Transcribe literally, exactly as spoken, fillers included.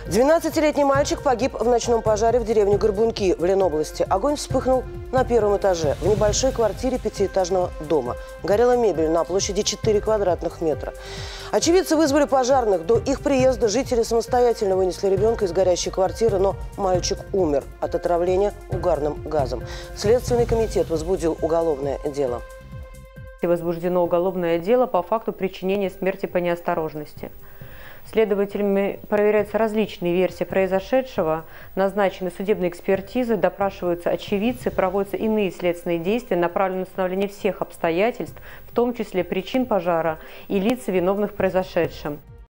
двенадцатилетний мальчик погиб в ночном пожаре в деревне Горбунки в Ленобласти. Огонь вспыхнул на первом этаже, в небольшой квартире пятиэтажного дома. Горела мебель на площади четыре квадратных метра. Очевидцы вызвали пожарных. До их приезда жители самостоятельно вынесли ребенка из горящей квартиры, но мальчик умер от отравления угарным газом. Следственный комитет возбудил уголовное дело. Возбуждено уголовное дело по факту причинения смерти по неосторожности. Следователями проверяются различные версии произошедшего, назначены судебные экспертизы, допрашиваются очевидцы, проводятся иные следственные действия, направленные на установление всех обстоятельств, в том числе причин пожара и лиц, виновных в произошедшем.